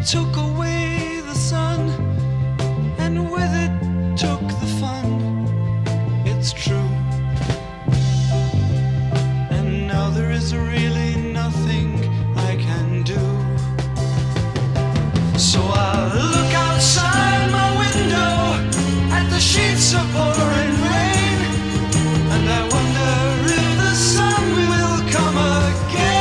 took away the sun, and with it took the fun. It's true. And now there is really nothing I can do. So I look outside my window at the sheets of pouring rain, and I wonder if the sun will come again.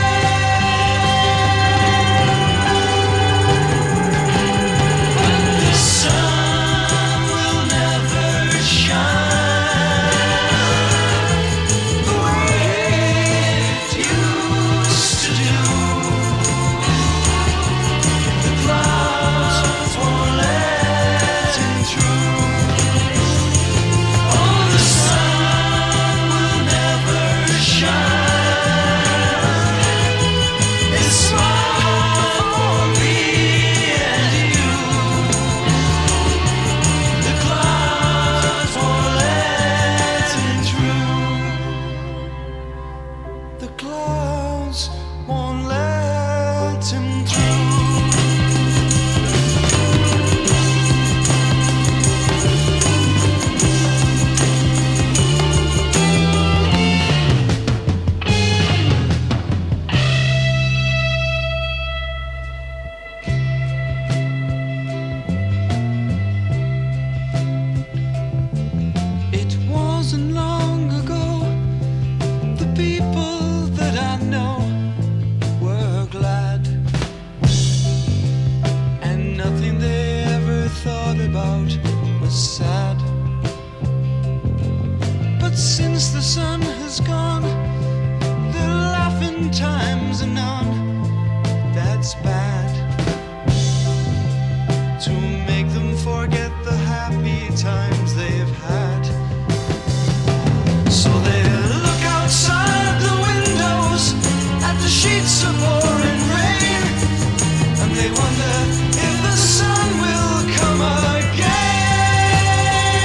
But the sun will never shine the way it used to do. The clouds won't let him through. Oh, the sun will never shine. It's smile for me and you. The clouds won't let him through. The clouds won't let him through. It wasn't long ago, the people that I know were glad, and nothing they ever thought about was sad. But since the sun has gone, they're laughing times are none. That's bad, to make them forget the happy times they've had. So they look outside the windows at the sheets of pouring rain, and they wonder if the sun will come again.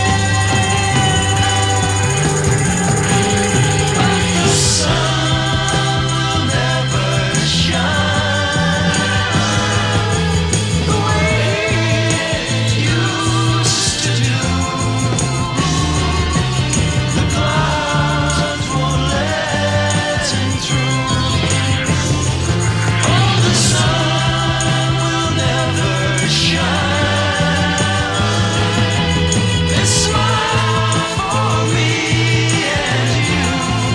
But the sun will never shine the way it used to do. The clouds won't let him through. Oh, the sun will never shine. It's smile for me and you.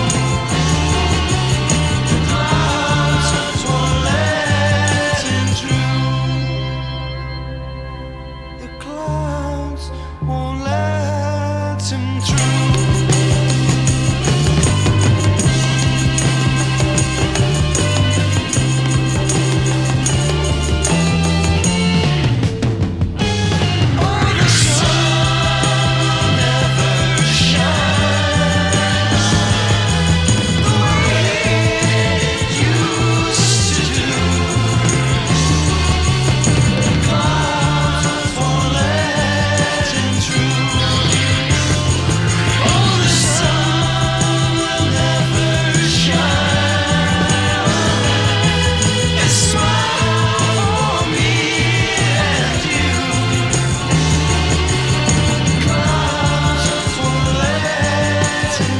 The clouds won't let him through. The clouds won't let him through. Oh, the sun will never shine the way it used to do. The clouds won't let him through. Oh, the sun will never shine. It's smile for me and you. Clouds won't let him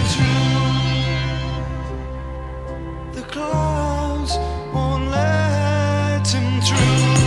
through. The clouds won't let him through.